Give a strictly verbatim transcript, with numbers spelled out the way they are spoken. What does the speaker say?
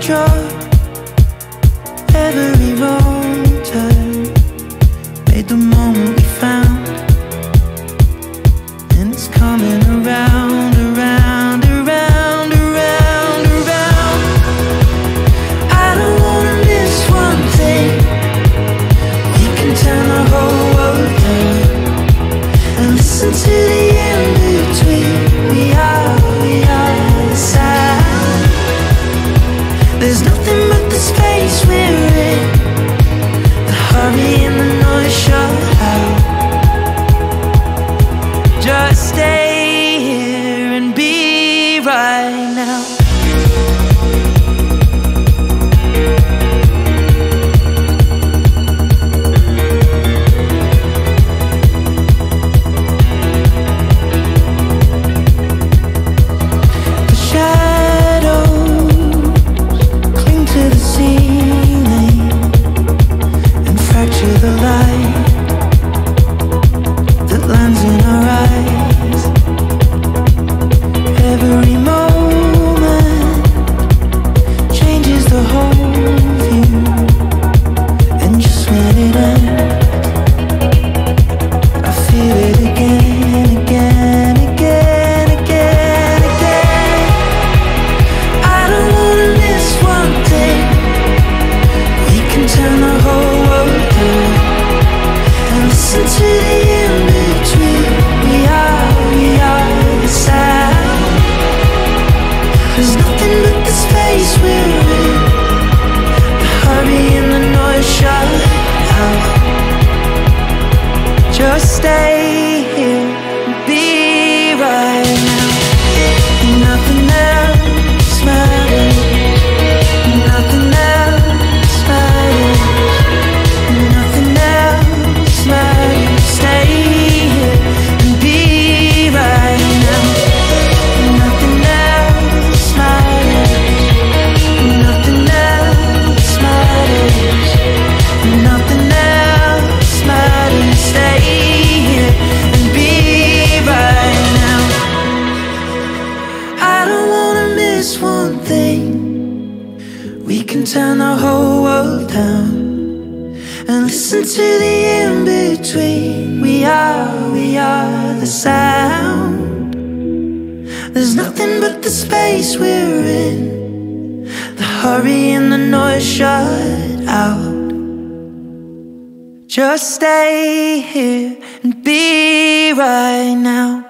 sure every wrong turn made the moment we found, and it's coming around, around, around, around, around. I don't wanna miss one thing. We can turn the whole world down and listen to the in-between. We are, we are the sound. There's nothing but the space we're in. The hurry and the noise shut out. Just stay here and be right now. The shadows cling to the ceiling and fracture the light that lands in our eyes. Every moment changes the whole view, and just when it ends, I feel it again, again, again, again, again. I don't wanna miss one thing. We can turn the whole world down and listen to the in-between. We are, we are the sound. There's nothing but the space we're in. The hurry and the noise shut out. Just stay here and be right now. Nothing else matters. Nothing else matters. Nothing else matters. Stay here and be right now. Nothing else matters. Nothing else matters. Nothing else matters. Stay here and be right now. I don't wanna miss one thing. We can turn the whole world down and listen to the in-between. We are, we are the sound. There's nothing but the space we're in. The hurry and the noise shut out. Just stay here and be right now.